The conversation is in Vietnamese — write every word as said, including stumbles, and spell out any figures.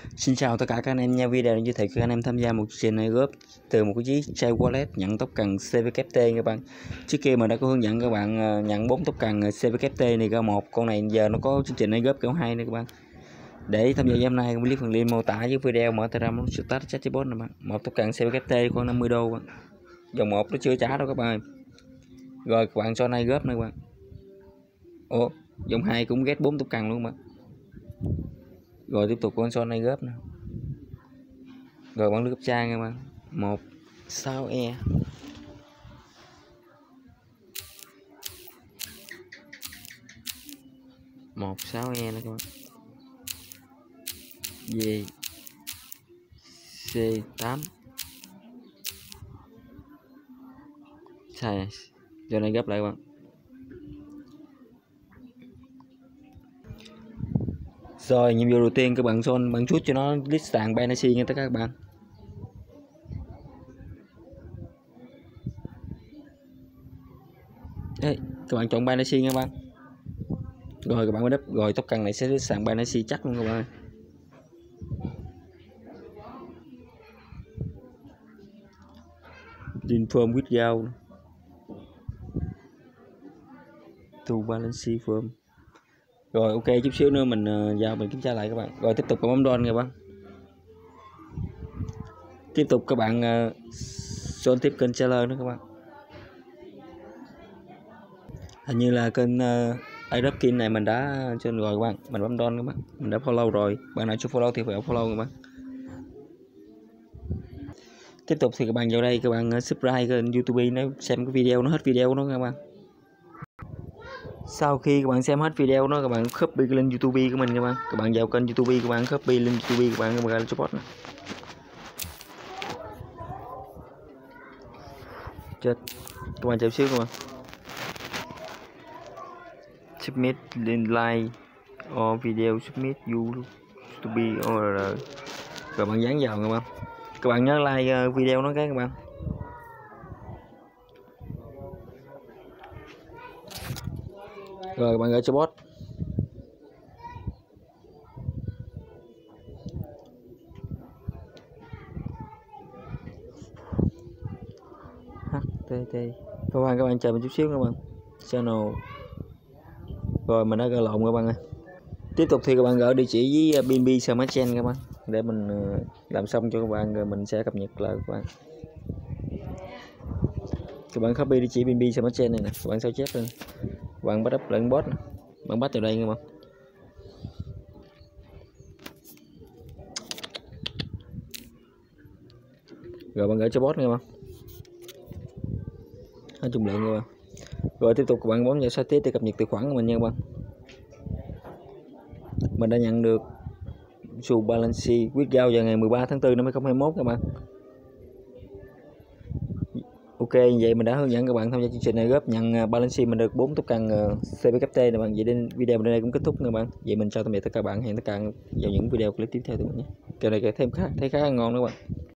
Xin chào tất cả các anh em nha. Video này giới thiệu các anh em tham gia một chương trình này góp từ một cái chiếc chai wallet nhận token xê vê kép tê các bạn. Trước kia mà đã có hướng dẫn các bạn nhận bốn token xê vê kép tê này ra một, con này giờ nó có chương trình này góp kiểu hay này các bạn. Để tham gia hôm nay click phần link mô tả dưới video, mở Telegram start chatbot này bạn. Một token xê vê kép tê khoảng năm mươi đô bạn. Dòng một nó chưa trả đâu các bạn. Rồi các bạn cho này góp này các bạn. Ồ, dòng hai cũng get bốn token luôn bạn. Rồi tiếp tục con son này góp nè. Rồi bắn nước trang nha bạn. một sáu e. một sáu e nữa các bạn. Về C tám. Sai. Giờ này gấp lại các bạn. Rồi nhiệm vụ đầu tiên các bạn son bạn chút cho nó list sàn Binance nha tất cả các bạn. Đấy, các bạn chọn Binance nha các bạn. Rồi các bạn mới đắp rồi token này sẽ list sàn Binance chắc luôn các bạn. Confirm withdraw to Binance firm. Rồi ok, chút xíu nữa mình uh, vào mình kiểm tra lại các bạn. Rồi tiếp tục bấm đòn các bạn. Tiếp tục các bạn uh, son tiếp kênh seller nữa các bạn. Hình như là kênh uh, Adopkin này mình đã trên rồi các bạn. Mình bấm đòn các bạn. Mình đã follow rồi. Bạn nào chưa follow thì phải follow các bạn. Tiếp tục thì các bạn vào đây các bạn uh, subscribe kênh YouTube nó xem cái video nó hết video nó các bạn. Sau khi các bạn xem hết video đó, các bạn copy cái link YouTube của mình các bạn. Các bạn vào kênh YouTube các bạn copy link YouTube các bạn các bạn support này. Chết. Các bạn chờ xíu các bạn. Submit link like or video submit YouTube or các bạn dán vào các bạn. Các bạn nhớ like video nó cái các bạn. Rồi các bạn gửi cho bot. hát tê tê. Các bạn các bạn chờ một chút xíu các bạn. Channel. Rồi mình đã gỡ lộn các bạn ơi. Tiếp tục thì các bạn gửi địa chỉ với bê en bê Smart Chain các bạn để mình làm xong cho các bạn rồi mình sẽ cập nhật lại các bạn. Các bạn copy địa chỉ bê en bê Smart Chain này nè, các bạn sao chép lên. Các bạn bắt up lệnh bot nè. Bạn bắt vào đây các bạn. Rồi bạn gửi cho bot nha các bạn. Hai chung lượng các bạn. Rồi tiếp tục các bạn bấm vào sao tiếp để cập nhật tài khoản của mình nha các bạn. Mình đã nhận được số Binance withdraw vào ngày mười ba tháng tư năm hai không hai mốt các bạn. Ok, vậy mình đã hướng dẫn các bạn tham gia chương trình này góp nhận Binance mình được bốn token xê vê kép tê này bạn. Vậy đến video bên đây cũng kết thúc các bạn. Vậy mình chào tạm biệt tất cả các bạn, hẹn tất cả vào những video clip tiếp theo của mình nhé. Kèo này thêm khá thấy khá ngon đó các bạn.